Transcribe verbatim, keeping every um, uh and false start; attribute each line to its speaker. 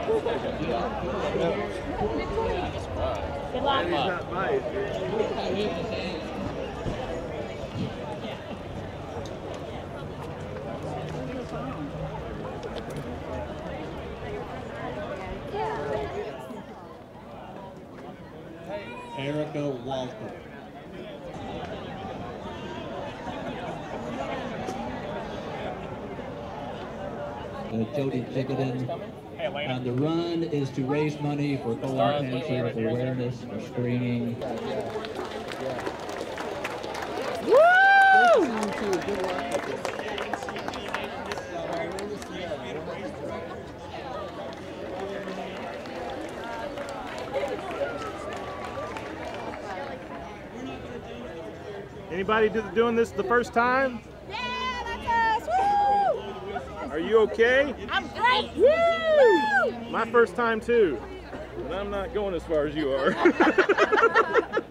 Speaker 1: Good luck.
Speaker 2: Not biased,
Speaker 3: Erica Walker. Uh, Jody Jiggeden. And the run is to raise money for colon cancer awareness or screening.
Speaker 1: Woo!
Speaker 2: Anybody do, doing this the first time?
Speaker 1: Yeah, that's us! Woo!
Speaker 2: Are you okay?
Speaker 1: I'm great! Woo!
Speaker 2: My first time too. But I'm not going as far as you are.